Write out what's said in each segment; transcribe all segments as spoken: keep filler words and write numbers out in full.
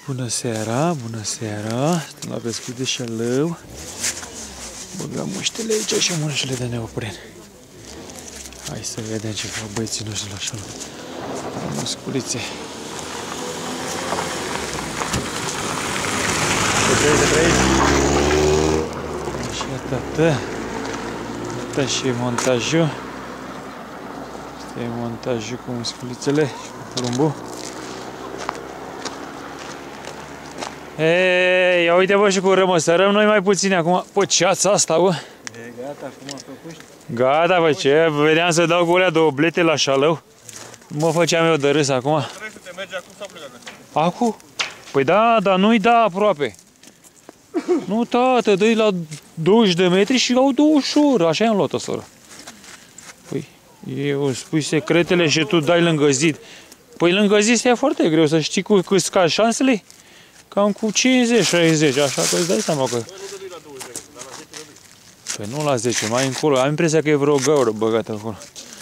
Bună seara, bună seara. Stăm la pescuit de șalău. Băgăm muștele aici și mânșele de neopren. Hai să vedem ce fac băieții noștri la șalău. Musculițe. Să trăiți, să trăiți. Și atâta. Atâta și montajul. Asta e montajul cu musculițele și cu porumbul. Ei, ia uite bă și cu rămăsărăm noi mai puțini acum. Pă, ceața asta, bă. E gata, acum a făcut. Gata, bă, ce? Vedeam să dau cu alea două blete la șalău. Mă făceam eu de râs acum. Trebuie să te mergi acum sau plecat? Acum? Păi da, dar nu-i da aproape. Nu, tată, dă-i la douăzeci de metri și au douăzeci și ori. Așa i-am luat-o, soră. Păi, eu spui secretele și tu dai lângă zid. Păi lângă zid e foarte greu să știi cu cât scazi șansele. Cam cu cincizeci șaizeci, așa că îți dai seama că... Păi nu la zece, mai încolo. Am impresia că e vreo gaură băgată acolo.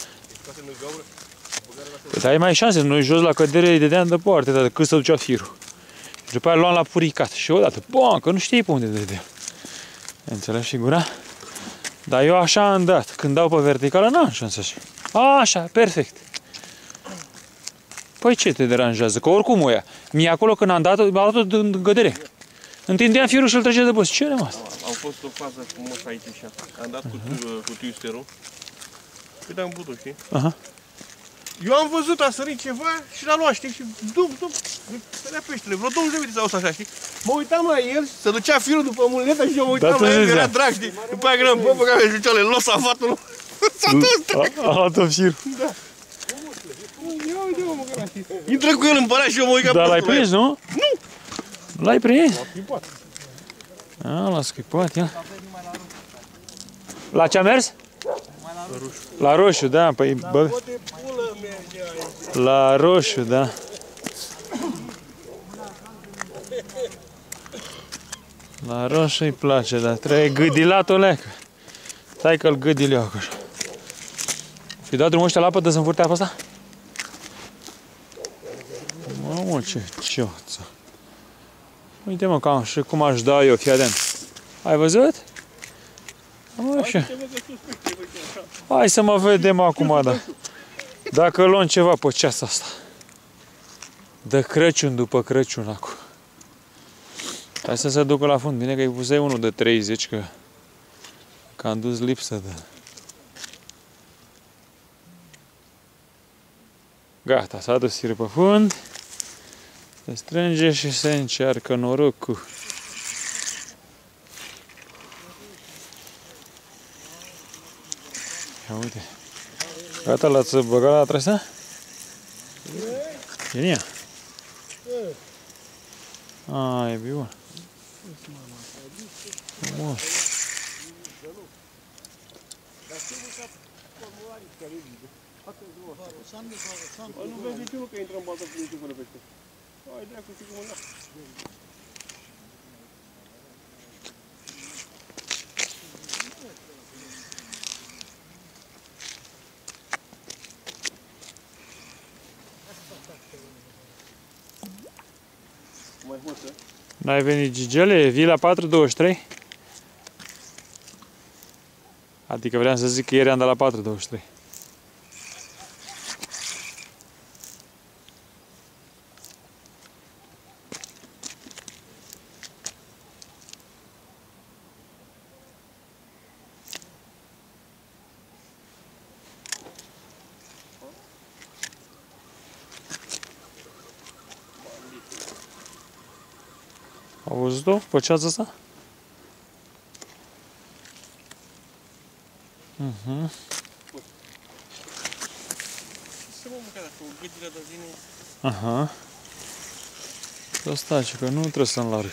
Păi dar ai mai șanse, noi jos la cădere îi dădeam de poarte, dar cât să ducea firul. Și după aia luam la puricat. Și odată, bam, că nu știi pe unde dădea. Înțelegi figura? Dar eu așa am dat. Când dau pe verticală, n-am șansă așa. Așa, perfect. Păi ce te deranjează? Că oricum o ia. Mie acolo când am dat-o, m-a luat-o în gădere. Întindeam firul și îl trăgea de băs. Ce a rămas? Au fost o fază frumos aici și așa. Am dat cu, uh-huh. cu twisterul. Cât am putut, știi? Aha. Eu am văzut, a sărit ceva și l-a luat, știi? Și dup, dup, sărea peștele. Vreo douăzeci de minute sau așa, știi? Mă uitam la el, se ducea firul după mulineta și eu mă uitam la el, era drag, știi? După aia gândeam, bă, băga pe jucioale, los afatul. S-a dus drag. A luat-o firul. Da. Ia uite, mă, măgăra, știi? Intră cu el în părea și eu mă uit ca Dar l-ai prins, nu? Nu! L-ai prins? L-a schipat. A, l-a schipat, ia. La ce a mers? La roșu. La roșu, da, păi, bă. La roșu, da. La roșu îi place, dar trebuie gâdilat o leacă. Stai că-l gâdil eu acolo. Fi dat drumul ăștia la apă de să înfurte apa asta? Mamă, ce cioță. Uite mă, cam și cum aș da eu, fii atent. Ai văzut? Așa. Hai să mă vedem acum, da. Dacă luăm ceva pe ceasa asta. De Crăciun după Crăciun acum. Hai să se ducă la fund. Bine că îi pusei unul de treizeci, că, că am dus lipsă de... Gata, s-a dus firul pe fund. Se strânge și se încearcă norocul. Ia uite. Gata, l-ați băgat la trasa? E în ea. A, e bun. Frumos. Nu vezi niciunul că intră în baltă cu niciun fără pește. Hai, dracu, știi cum îl las. Mai husă? N-ai venit, Gigele? Vii la patru douăzeci și trei? Adică vreau să zic că ieri am dat la patru douăzeci și trei. Au văzut-o pe ceața asta? Mhm. Să mă măcar dacă o gâdile de vine... Aha. Să stai, că nu trebuie să-mi larg.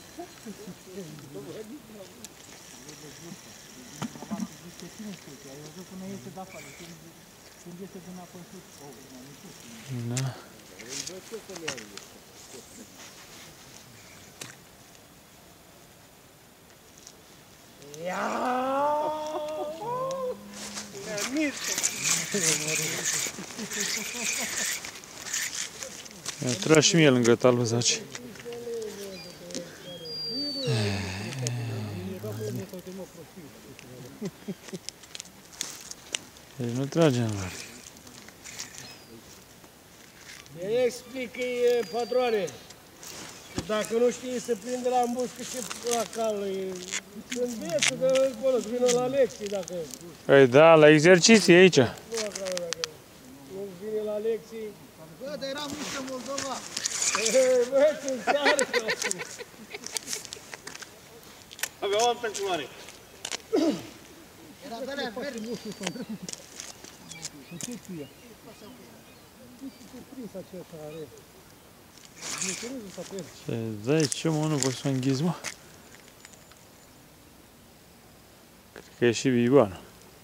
Da. Mi-a tras și mie lângă talvăzaci. Deci nu trage în larg. Explică-i, patroane, dacă nu știi să prinde la îmbuscă și la cal, când vieță, că acolo, să vină la lecții, dacă... Păi da, la exerciții aici. Nu acolo, dacă nu vine la lecții... Bă, dar eram mică Moldova. Bă, ce încearcă! Avea o altă culoare. Era de alea verde. Ce dai, ce mă, nu poți să înghizi, mă? Cred că e și bibanul.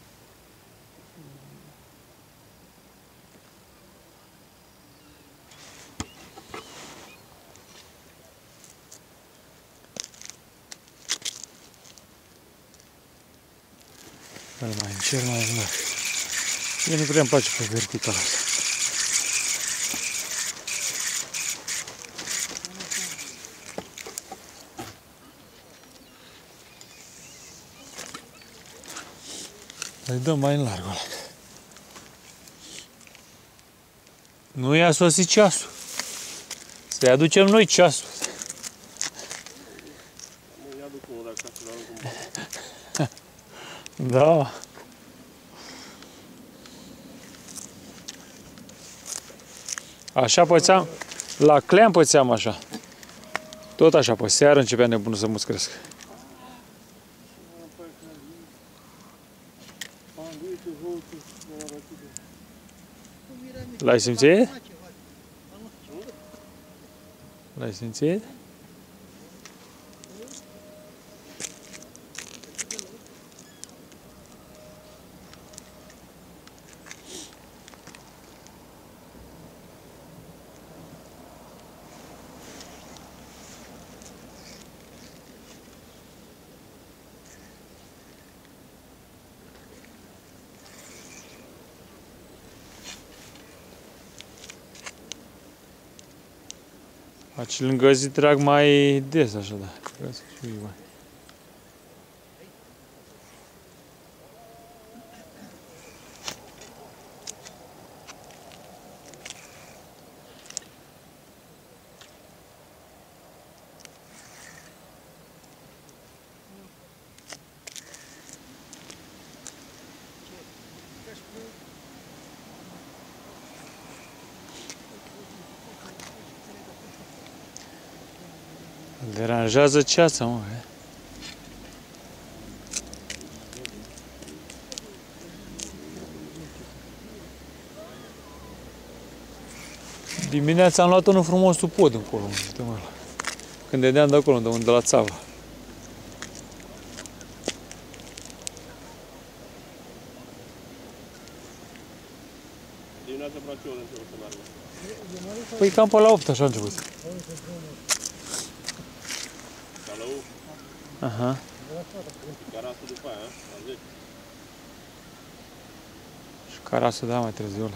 Îl mai încerc mai în larg. Eu nu prea îmi place pe vertical asta. Îi dăm mai în larg ăla. Nu i-a sosit ceasul. Să-i aducem noi ceasul. Îi aduc unul dacă să-l arunc în bă. Da. Așa pățeam, la cleam pățeam așa. Tot așa, pe seară începea nebunul să muscresc. L-ai simțit? L-ai simțit? Faci lângă zi trag mai des așa, da. Ca să fie mai. Deranjează ceața, mă. Dimineața am luat unul frumos sub pod încolo. Când vedeam de acolo, de unde la țavă. Dimineața Brațiu, de început să meargă. Păi cam pe la opt așa a început. Calău, Aha. Carasul după aia, la zece. Și Carasul, da, mai târziule.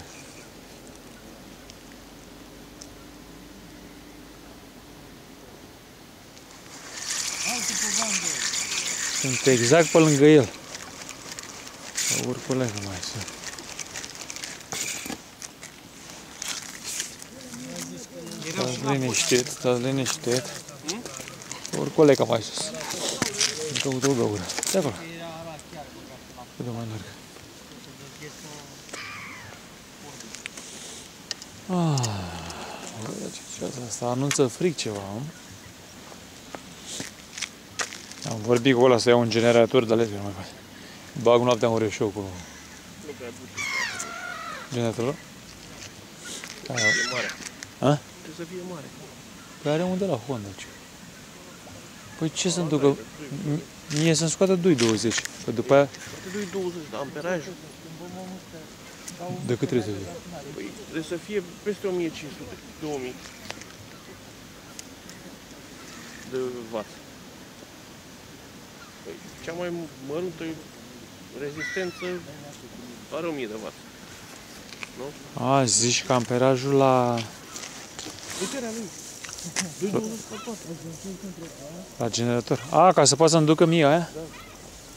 Sunt exact pe lângă el. Urcule, nu mai sunt. Stați liniștit, stați liniștit. Urcule, că mai sus. Căută o găură. De acolo. Cât de mai larg. Ah, ce asta anunță fric ceva, nu? Am vorbit cu ăla să iau un generator, dar le-am mai fac. Bag noaptea un reșou cu Nu prea putea. generatorul. Trebuie să fie mare. A? Trebuie să fie mare. Păi are unde la Honda, ce? Păi ce să-mi ducă? Mie să-mi scoată doi douăzeci. Că după aia... Poate doi douăzeci, dar amperajul. De cât trebuie să fie? Păi trebuie să fie peste o mie cinci sute, două mii de watt. Păi cea mai măruntă rezistență are o mie de watt. Nu? A, zici că amperajul la... Puterea lui. doi douăzeci pe toate. La generator. A, ca să poată să-mi ducă mie aia? Da.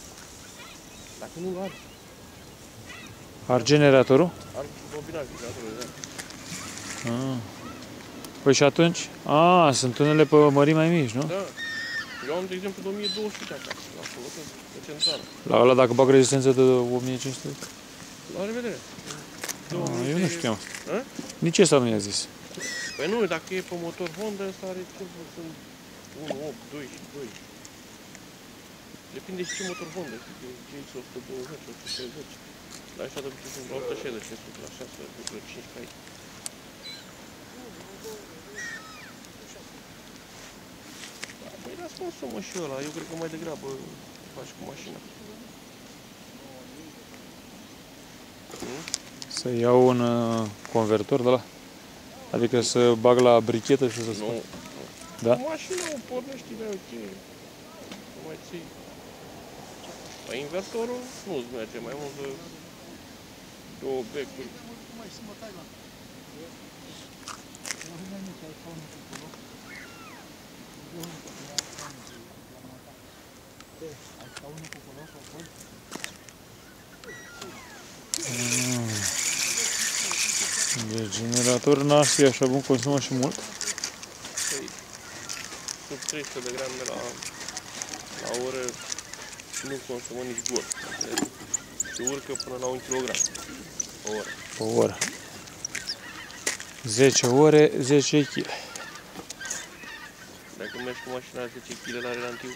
Dacă nu ar, Ar generatorul? ar bobina generatorul, da. Ah. Păi și atunci? A, sunt unele pe mărimi mai mici, nu? Da. Eu am, de exemplu, de o mie două sute acasă, la acolo, pe centrală. La ăla dacă bag rezistență de o mie cinci sute? La revedere. Ah, eu nu știam. A? Nici ăsta nu mi-a zis. Păi nu, dacă e pe motor Honda, ăsta are cel puțin unu, opt, doi și doi. Depinde și ce motor Honda, că e G X o sută douăzeci, o sută treizeci. La așa de obicei la o sută șaizeci, la șase virgulă cinci pe aici. Păi las consumă și ăla, eu cred că mai degrabă faci cu mașina. Să iau un uh, convertor de la? Adică să bag la brichetă și să spun. Nu. Da? Cu mașina o pornești, mai ok. Nu mai ții. Dar invertorul nu-ți merge mai mult de două becuri. De generator n-ar fi așa bun, consumă și mult. Păi, sub trei sute de grame la, la oră nu consumă nici gol. Și urcă până la un kilogram pe oră. Pe oră. zece ore, zece kilograme. Dacă mergi cu mașina zece kilograme la relantiu.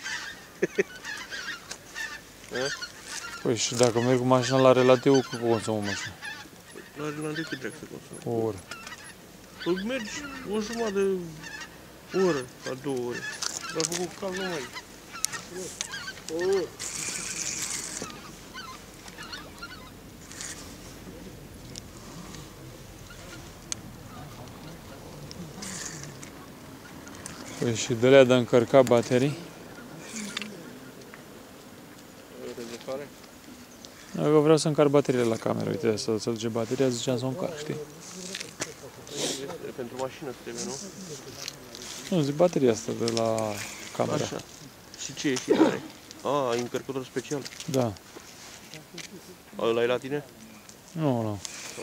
Păi și dacă merg cu mașina la relativ, cât consumă mașina? La relantiu cât trebuie să consumă? O oră. Păi mergi o jumătate de oră, la două ore. Dar a făcut cald numai. O oră. Păi și de alea de încărcat baterii? Rezervare? Dacă vreau să încarc bateriile la cameră, uite, să se duce bateria, ziceam să o încarc, știi? Pentru mașină trebuie, nu? Nu, zic bateria asta de la camera. Așa. Și ce ieșire are? A, ai încărcător special. Da. Ăla e la tine? Nu, nu.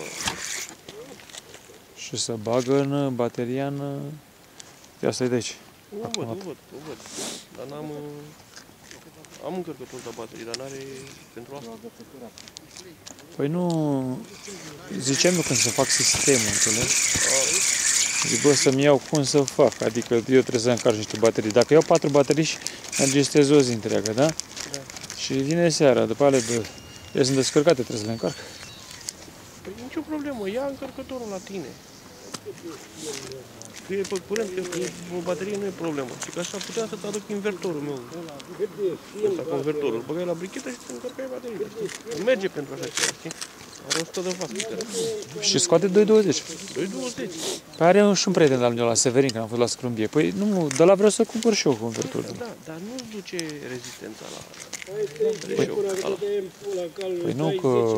Și să bagă în bateria în... Ia asta-i de aici. O văd, o văd, o văd. Dar n-am... Am încărcător de baterie, dar n-are pentru asta. Păi nu... Ziceam eu când să fac sistemul, înțelegi? Zic, bă, să-mi iau cum să fac. Adică eu trebuie să încarc niște baterii. Dacă iau patru baterii și înregistrez o zi întreagă, da? Da. Și vine seara, după alea de... Ele sunt descărcate, trebuie să le încarc. Păi nicio problemă, ia încărcătorul la tine. Că e pe curent, că o baterie nu e problemă. Și că așa puteam să-ți aduc invertorul meu. Ăsta, convertorul. Băgai la brichetă și îți încărcai bateria. Merge pentru așa ceva, știi? Are o sută de vați putere. Și scoate doi douăzeci. doi douăzeci. Păi are și un prieten de-al meu la Severin, când am fost la Scrumbie. Păi nu, de la vreau să cumpăr și eu convertorul. Da, dar nu duce rezistența la... Păi, păi nu că...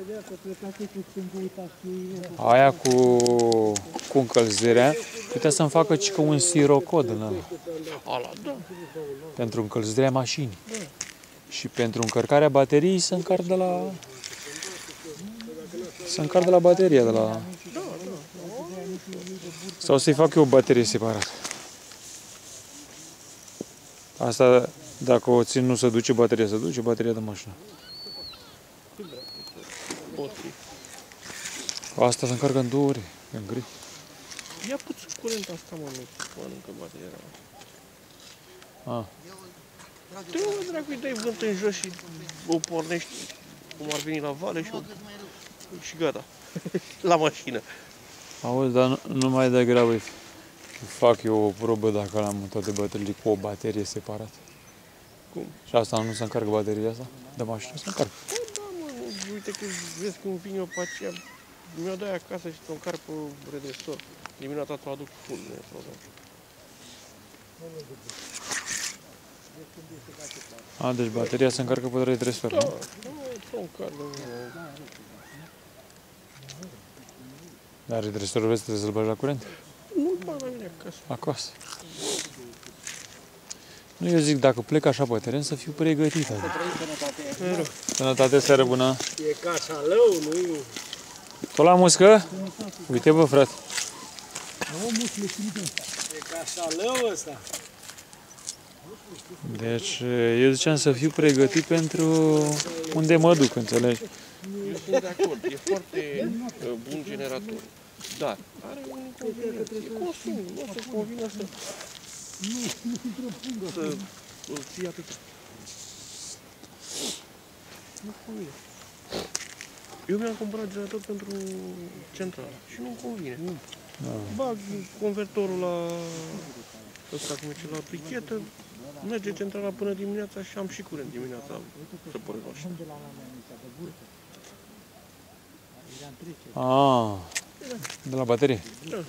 Aia cu, cu încălzirea, putea să-mi facă și că un sirocod în ăla. Ala, da. Pentru încălzirea mașinii. Da. Și pentru încărcarea bateriei să încarc de la... Să încarc de la bateria, de la... Sau să-i fac eu o baterie separată. Asta, dacă o țin, nu se duce bateria, se duce bateria de mașină. Pot fi. Asta se încarcă în două ore, în gri. Ia puțin curent asta, mă, nu mănâncă bateria. Ah. Tu, mă, dracu, îi dai vânt în jos și o pornești cum ar veni la vale și, o... și gata. La mașină. Auzi, dar nu, nu mai degrabă fac eu o probă dacă l-am toate bateriile cu o baterie separată. Cum? Și asta nu se încarcă bateria asta? De mașină se încarcă. Da, mă, uite că vezi cum vin eu pe aceea, mi-o dai acasă și te încarc pe redresor. Dimineața ți-o aduc full, nu e problemă. A, deci bateria se încarcă pe redresor, Da, nu? nu, încarc, nu. Dar redresorul vezi, trebuie să-l bagi la curent? Nu-l bag la mine acasă. Acasă. Nu, eu zic, dacă plec așa pe teren, să fiu pregătit. Adică. Sănătate, seară bună. E cașalău, nu e... Tot la muscă? Uite, bă, frate. E cașalău ăsta. Deci, eu ziceam să fiu pregătit pentru unde mă duc, înțelegi? Eu sunt de acord, e foarte uh, bun generator. Dar are un inconvenient. E consum, nu o să convină să... Să îl ții atât. Nu convine. Eu mi-am cumpărat generator pentru centrală și nu-mi convine. Da. Bag convertorul la ăsta, cum e ce, la brichetă, merge centrala până dimineața și am și curent dimineața să pornesc mașina. Ah, de la baterie. Da.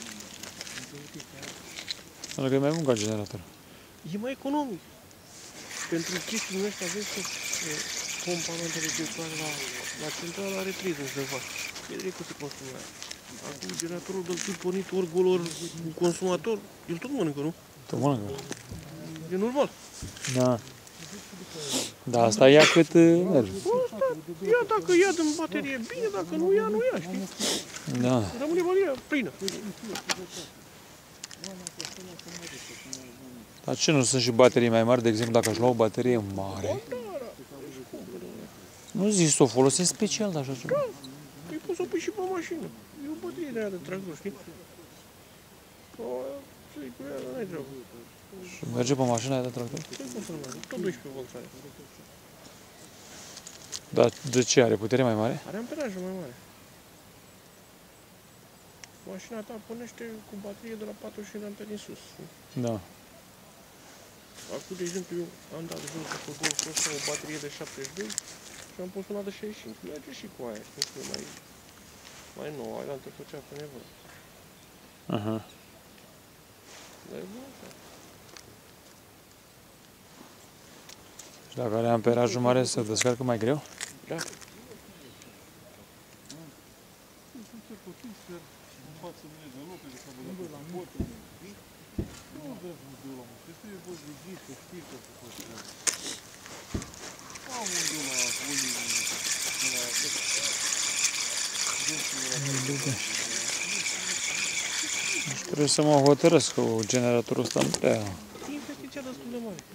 Pentru că e mai bun ca generator. E mai economic. Pentru chestiile astea vezi că componentele din soare la, la centrală are treizeci de watt. E direct cât se consumă aia. Acum generatorul dă fi pornit ori gol, ori consumator, el tot mănâncă, nu? Tot mănâncă. E normal. Da. Da, asta ia cât uh, merge. Asta, ia dacă ia din baterie bine, dacă nu ia, nu ia, știi? Da. Rămâne bateria plină. Dar ce nu sunt și baterii mai mari? De exemplu, dacă aș lua o baterie mare, nu zici să o folosesc special de așa ceva. Păi poți să o pui și pe mașină. E o baterie de aia de tractor, știi? O, să-i cu ea, n-ai treabă. Și merge pe mașina aia de tractor? Ce cum să nu merge? Tot doisprezece volți are. Dar de ce? Are putere mai mare? Are amperajul mai mare. Mașina ta pornește cu baterie de la patruzeci și cinci de amperi în sus. Da. Acum, de exemplu, eu am dat de jos de pe golful ăsta o baterie de șaptezeci și doi și am pus una de șaizeci și cinci. Merge și cu aia, știi, mai, mai nouă, aia te făcea pe nevoie. Aha. Dar e bun așa. Și dacă are amperajul mare, se descarcă mai greu? Da. Deci trebuie să mă hotărăsc că generatorul ăsta nu prea... E investiția destul de mare.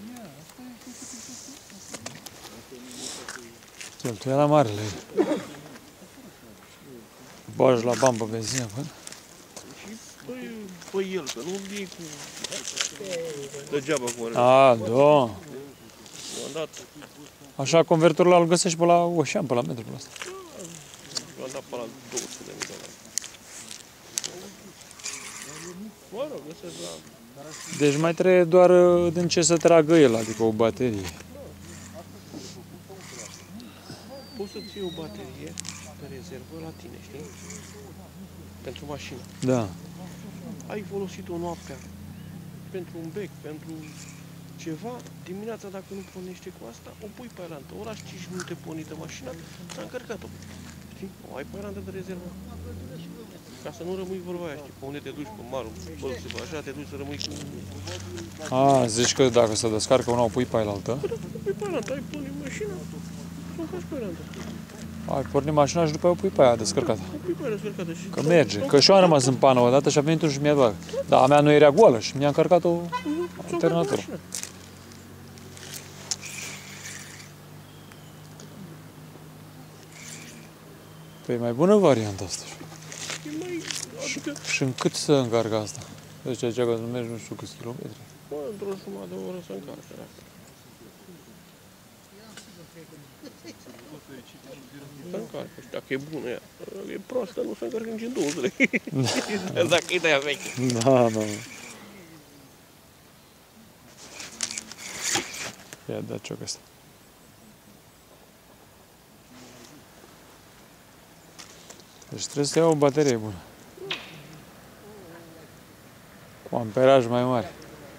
Cheltuiala mare la el. Bagi la bani pe benzină, bă? Și păi, pe el, că nu iei cu... Degeaba cu are. A, da. I-am dat, Așa convertorul ăla îl găsești pe la Oșan, pe la metru, pe la asta. i-am dat pe la două sute de mii de lei. Mă rog, găsesc la... Deci mai trebuie doar uh, din ce să tragă el, adică o baterie. Poți să-ți iei o baterie pe rezervă la tine, știi? Pentru mașină. Da. Ai folosit-o noaptea pentru un bec, pentru ceva, dimineața dacă nu pornește cu asta, o pui pe aerantă. Ora și cinci minute pornită mașina, s-a încărcat-o. Știi? O ai pe aerantă de rezervă. Ca să nu rămâi vorba aia, știi? Pe unde te duci, pe marul, bălse, așa te duci să rămâi cu... A, zici că dacă se descarcă una, o pui pe ailaltă? Păi da, pui pe aerantă, ai pornit mașina, o faci pe aerantă. Ai pornit mașina și după aia o pui pe aia descărcată. O pui pe aia descărcată și... Că merge. Că și eu am rămas în pană odată și a venit și mi-a dat. Dar a mea nu era goală și mi-a încărcat-o alternatorul. Păi e mai bună varianta asta. E mai... Adică, Și în cât să încarcă asta? Deci aici că nu mergi nu știu câți kilometri. bă, într-o jumătate de oră să încarce. Să încarcă și dacă e bună ea. E proastă, nu se încarcă nici în două zile. Dacă e de-aia veche. Da, da. Ia da ciocă asta. Deci trebuie să iau o baterie bună. Cu amperaj mai mare.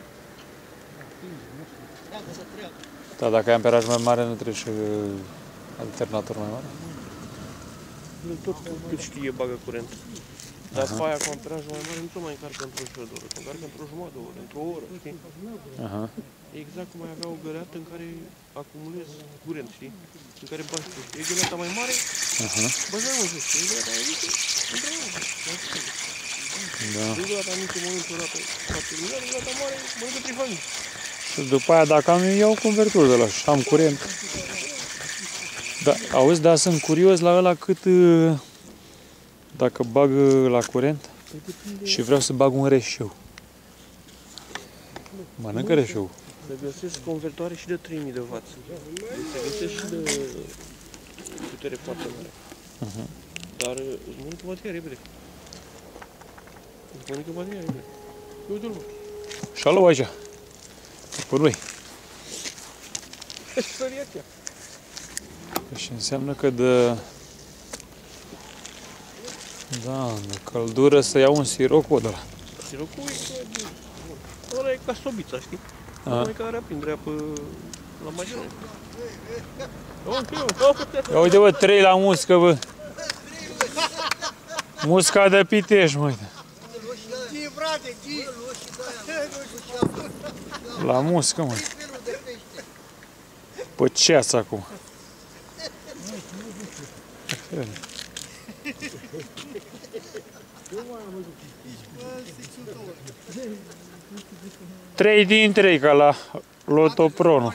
Da, dacă ai amperaj mai mare, nu trebuie și alternator mai mare. El tot cât știe bagă curent. Dar după aia cu amperajul mai mare nu ți-o mai încarcă într-o și de oră, ți-o încarcă într-o jumătate de oră, într-o oră, știi? Aha. Exact cum ai avea o găleată în care acumulezi curent, știi? În care bagi tu. E găleata mai mare, Aha. bagi mai mult, știi? E găleata mai mică, într-o oră. Da. E găleata mică, mănânci o dată șapte milioane, e găleata mare, mănâncă trei familii. Și după aia, dacă am, iau convertor de la și am curent. Da, auzi, dar sunt curios la ăla cât, uh, dacă bag uh, la curent și vreau să bag un reșeu. Mănâncă reșeu. Să găsești convertoare și de trei mii de watt. Să găsești și de putere foarte mare. Uh-huh. Dar uh, îți mănâncă bateria repede. Îți mănâncă bateria repede. Uite-l, mă. Și alu aici. Pe lui. Săriat ea. Și înseamnă că de... Da, de căldură să iau un sirocul de la. Sirocul e ca... Ăla e ca sobița, știi? A. Ăla e care aprindea pe... la magină. Ia uite, bă, trei la muscă, bă. Musca de Pitești, mă, uite. Tii, frate, tii! La muscă, mă. Pe ceață acum. Trei din trei, ca la Lotopronul.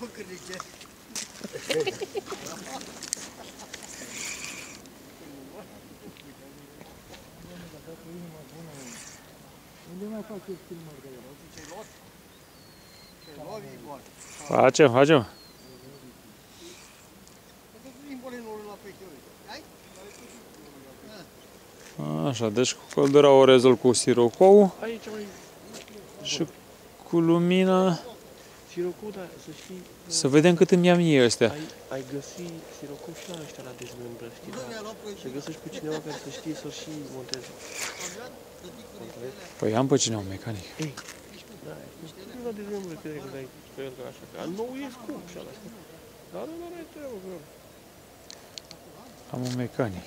Facem, facem. Așa, deci cu căldura o rezolv cu sirocou Aici mai... și cu lumina. Sirocul, dar să știi... Să vedem cât îmi ia mie ăstea. Ai, ai găsi sirocul și la ăștia la dezmembră, știi, dar să găsești pe cineva care să știe să și monteze. Păi am pe cineva un mecanic. Ei, da, nu la dezmembră, că că dai pe el ca așa, că nou e scump și ala, știi? Dar nu are treabă cu el. Am un mecanic.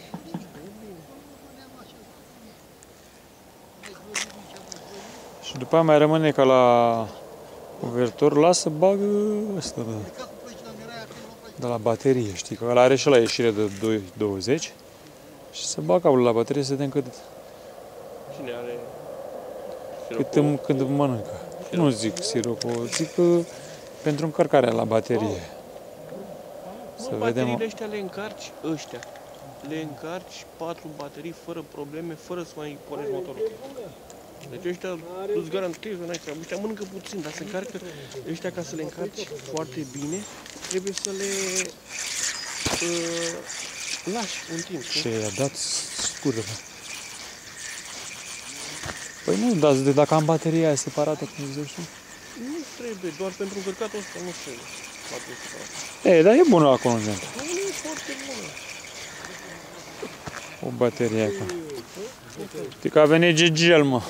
Și după aia mai rămâne ca la convertor, lasă, bagă ăsta de, de la baterie, știi, că ăla are și la ieșire de doi douăzeci și să bag cablul la baterie să vedem cât, Cine are cât îmi, când îmi mănâncă. Nu zic sirocul, zic că pentru încărcarea la baterie. Să Mă, vedem. bateriile ăștia le încarci, ăștia, le încarci patru baterii fără probleme, fără să mai pornești motorul. Deci ăștia îți garantez, n-ai treabă, ăștia mănâncă puțin, dar se încarcă, ăștia ca să le încarci foarte bine, trebuie să le uh, lași un timp. Și i-a dat scură. Păi nu, dar de dacă am bateria aia separată, cum zici tu? Nu trebuie, doar pentru încărcatul ăsta nu trebuie. Ei, dar e bună acolo în centru. Nu, nu e foarte bună. O baterie acolo. Știi că a venit Gigel, mă.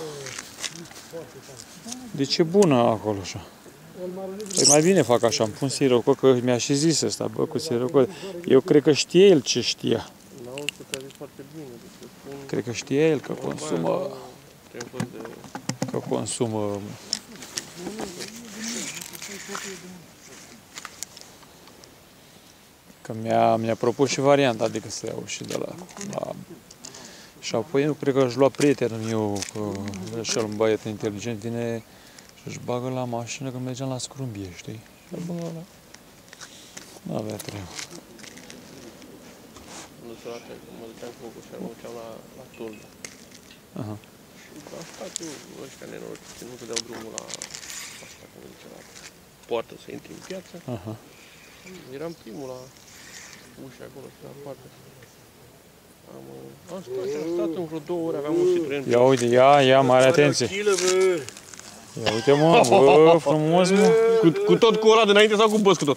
Deci e bună acolo așa. Păi mai bine fac așa, îmi pun sirocul, că mi-a și zis ăsta, bă, cu sirocul. Eu cred că știe el ce știa. N-au să te zic foarte bine. Deci Cred că știe el că consumă, că consumă. Că mi-a, mi-a propus și varianta, adică să iau și de la, la... Și apoi eu cred că își lua prietenul meu, că și el un băiat inteligent, vine și își bagă la mașină când mergeam la Scrumbie, știi? Și bagă la... Nu avea treabă. Nu se lată, mă duceam cu Gogoșar, mă duceam la, la Tolda. Aha. Și am stat eu, ăștia nenorociți, nu te dau drumul la asta, cum zice, la poartă să intri în piață. Aha. Eram primul la ușa acolo și la poartă. Am, am stat, am stat în vreo două ore, aveam un Citroen. Ia uite, ia, ia, mare atenție. Ia uite, mă, bă, frumos, mă. Cu, cu tot cu ăla dinainte sau cu băs cu tot?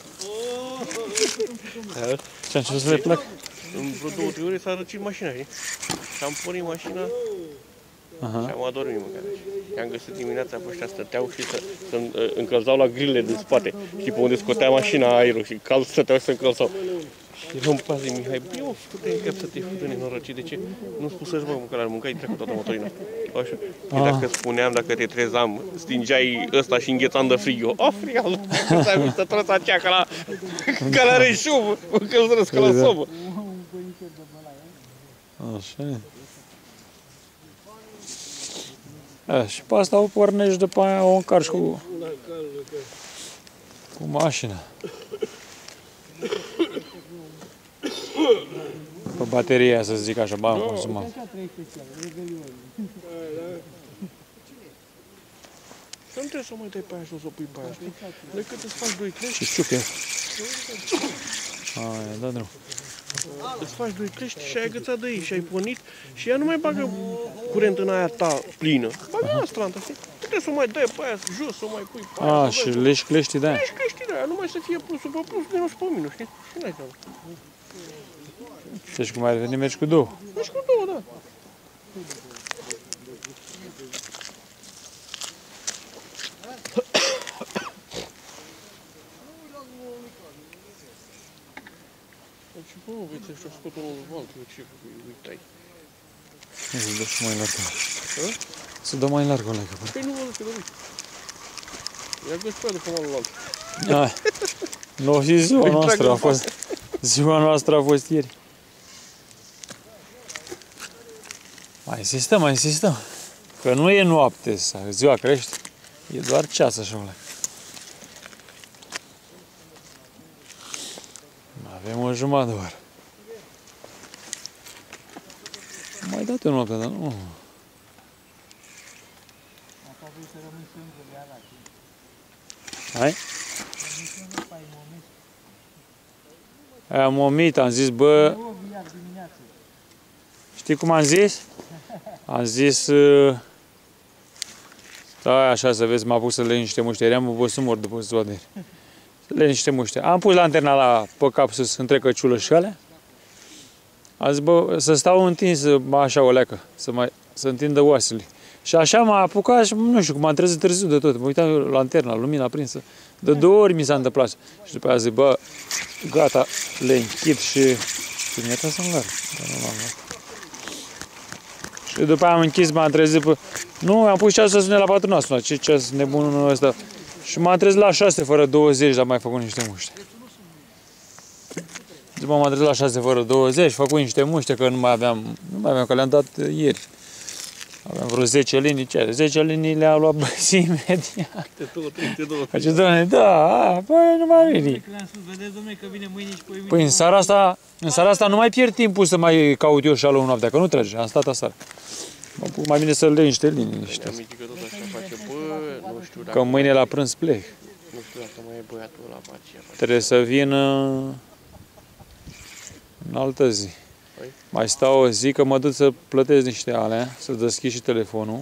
Ce-am început să le plec? În vreo două, trei ore s-a răcit mașina, știi? Și am pornit mașina și am adormit măcar. I-am găsit dimineața pe ăștia, stăteau și să, să încălzau la grilele din spate. Știi, pe unde scotea mașina aerul și cald stăteau și se încălzau. Era un pas de Mihai, eu scută în cap să te fute nenorocit, de ce? Nu spusă-și, bă, că l-ar mâncai trecut toată motorina. Așa. Și dacă spuneam, dacă te trezam, stingeai ăsta și înghețam de frig, eu, o, frigal, să mi să trăsa aceea ca la, ca la reșub, încălzărăsc ca la sobă. Așa e. A, și pe asta o pornești, după aia o încarci cu, cu mașina. Pe bateria, să zic așa, bani consumam. Și nu trebuie să mai dai pe aia și o să o pui pe aia, știi? Decât îți faci doi clești. Și știu că e. Aia, da drum. Îți faci doi clești și ai agățat de ei și ai pornit și ea nu mai bagă curent în aia ta plină. Bagă la stranta, știi? Tu trebuie să o mai dai pe aia jos, să o mai pui pe aia. A, și leși cleștii de aia. Leși cleștii de aia, numai să fie plusul pe plus, minus pe minus, știi? Și n-ai treabă. Deci cum ai venit, mergi cu două. Mergi cu două, da. Deci, bă, uite, și-a scot unul altul, ce uitai. Nu, să dă și mai larg. Să dă mai larg, ăla, că pare. Păi nu văd că uite. Ia găsi pe aia după malul altul. Hai. Nu, și ziua noastră a fost. Ziua noastră a fost ieri. Mai insistăm, mai insistăm. Că nu e noapte, ziua crește. E doar ceas așa, ăla. Avem o jumătate de oră. Mai dat o noapte, dar nu. Hai? Am omit, am zis, bă... Știi cum am zis? Am zis... Stai așa să vezi, m-a pus să le niște muște. Eram obosit mor după zoaderi. Să le niște muște. Am pus lanterna la pe cap sus, între căciulă și alea. Am zis, bă, să stau întins așa o leacă, să mai să întindă oasele. Și așa m-a apucat și nu știu, cum m-am trezit târziu de tot. Mă uitam la lanterna, lumina aprinsă. De două ori mi s-a întâmplat. Și după aia zic, bă, gata, le închid și... Și mi-a tras în larg. Dar nu l-am luat. Și după aia am închis, m-am trezit pe... Nu, am pus ceasul să sune la patru, n-a sunat. Ce ceas nebunul ăsta. Și m-am trezit la șase fără douăzeci, dar mai făcut niște muște. După m-am trezit la șase fără douăzeci, făcut niște muște, că nu mai aveam, nu mai aveam, că le-am dat ieri. Aveam vreo zece linii, ce? zece linii le-a luat băzi imediat. Te două, trei, te două. Face, doamne, da, băi, nu mai veni. Vedeți, dom'le, că vine mâine și poi mâine. Păi în seara asta, în seara asta nu mai pierd timpul să mai caut eu șalul noaptea, că nu trage, am stat aseară. Mai bine să le iei niște linii, niște. Mi-am că tot așa face, bă, nu știu dacă... Că mâine la prânz plec. Nu știu dacă mai e băiatul ăla pe aceea. Trebuie să vină în altă zi. Păi? Mai stau o zi, că mă duc să plătesc niște alea, să deschid și telefonul.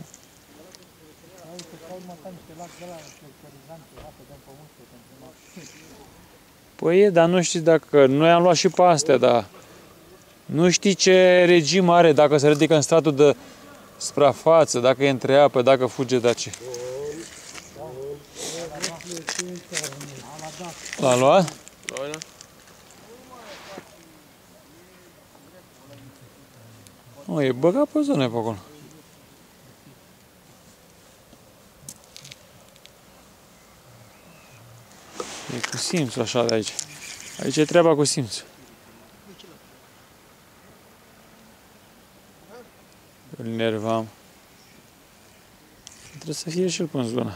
Păi e, dar nu știi dacă... Noi am luat și pe astea, dar... Nu știi ce regim are, dacă se ridică în stratul de suprafață, dacă e între apă, dacă fuge de ce. L-a luat? Da, da. Nu, e băgat pe zone pe acolo. E cu simțul așa de aici. Aici e treaba cu simțul. Îl nervam. Trebuie să fie și el până în zona.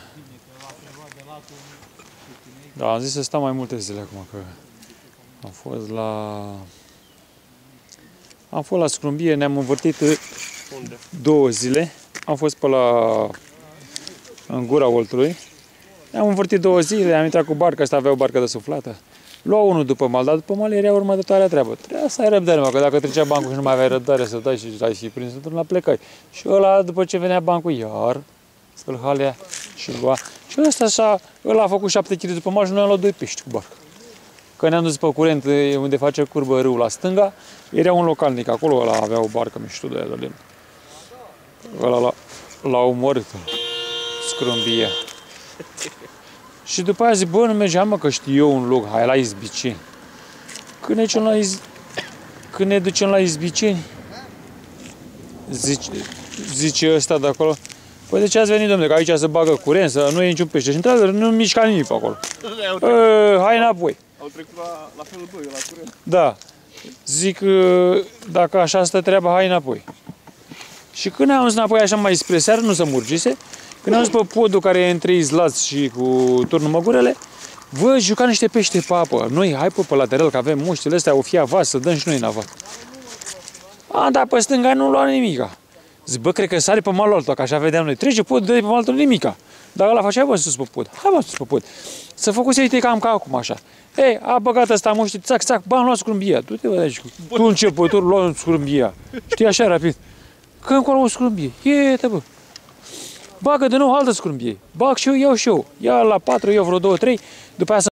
Da, am zis să stau mai multe zile acum, că am fost la... Am fost la Scrumbie, ne-am învârtit Unde? două zile. Am fost pe la... în Gura Oltului. Ne-am învârtit două zile, am intrat cu barca, asta avea o barcă de suflată. Lua unul după mal, dar după mal era următoarea treabă. Trebuia să ai răbdare, mă, că dacă trecea bancul și nu mai aveai răbdare să dai și ai fi prins într-un la plecai. Și ăla, după ce venea bancul, iar îl halea și lua. Și ăsta așa, ăla a făcut șapte kilograme după mal și noi am luat doi pești cu barcă. Că ne-am dus pe curent unde face curbă râul la stânga, era un localnic acolo, ăla avea o barcă mișto de aia de lemn. Ăla l-a omorât, Scrumbia. Și după aia zic, bă, nu mergeam, mă, că știu eu un loc, hai la Izbiceni. Când ne ducem la, iz... Când ne ducem la Izbiceni, zice, zice ăsta de acolo, păi de ce ați venit, domnule, că aici se bagă curent, să nu e niciun pește. Și într-adevăr, nu mișca nimic pe acolo. E, hai înapoi. Au trecut la, la felul doi, la curent. Da. Zic, dacă așa stă treaba, hai înapoi. Și când am ajuns înapoi așa mai spre seară, nu se murgise, când am ajuns pe podul care e între Izlați și cu turnul Măgurele, vă, juca niște pește pe apă. Noi, hai pe, pe lateral, că avem muștile astea, o fi avas, să dăm și noi în avat. A, dar pe stânga nu lua nimica. Zic, bă, cred că sare pe malul altul, că așa vedeam noi. Trece podul, dă pe malul altul, nimica. Dar ăla facea, bă, sus pe pod. Hai, bă, sus pe pod. Să făcuse, uite, cam ca acum, așa. Ei, a băgat ăsta muștii, țac, țac, bă, am luat scrumbia. Du-te, bă, deci, tu începător, luam scrumbia. Știi, așa, rapid. Că încolo o scrumbie. Iete, bă. Bagă de nou altă scrumbie. Bag și eu, iau și eu. Ia la patru, iau vreo două, trei. După aia